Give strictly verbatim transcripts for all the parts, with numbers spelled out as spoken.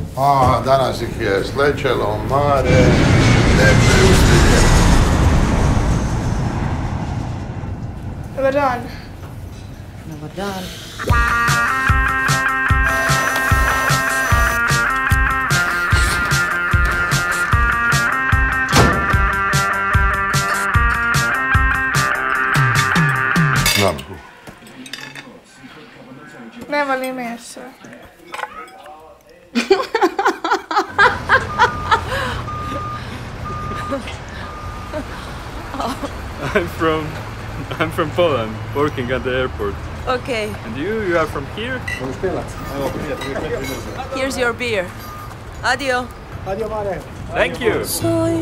A, danas ih je slećelo mare, nepreustilje. Dobar dan. Dobar dan. Znam. Ne volim meso. I'm from I'm from Poland, working at the airport. Okay, And you, you are from here? here's your beer. Adio. Thank you. Soy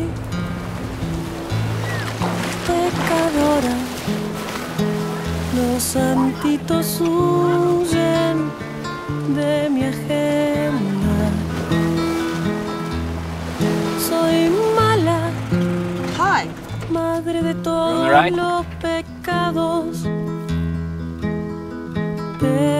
pecadora, los santitos huyen de mi agenda. Soy mala, Hi. madre de todos right? los pecados. Pero